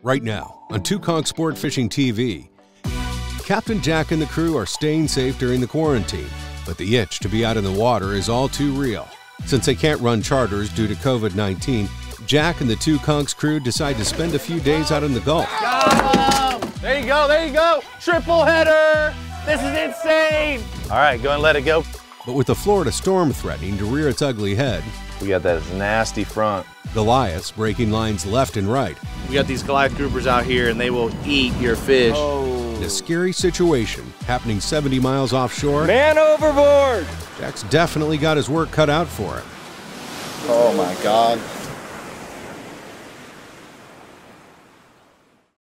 right now on Conchs Sport Fishing TV. Captain Jack and the crew are staying safe during the quarantine, but the itch to be out in the water is all too real. Since they can't run charters due to COVID-19, Jack and the Conchs crew decide to spend a few days out in the Gulf. Go! There you go, there you go! Triple header! This is insane! All right, go and let it go. But with the Florida storm threatening to rear its ugly head, We got that nasty front. Goliath's breaking lines left and right. We got these Goliath groupers out here and they will eat your fish. In a scary situation happening 70 miles offshore, Man overboard! Jack's definitely got his work cut out for him. Oh my God.